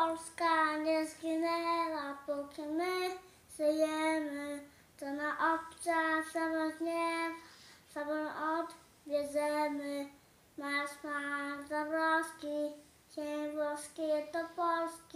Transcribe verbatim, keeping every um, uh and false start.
Polska nie zginęła, póki my żyjemy. To na obca samozniew, sobą odwiedzemy. Masz, masz Zabrowski, cień włoski to Polska.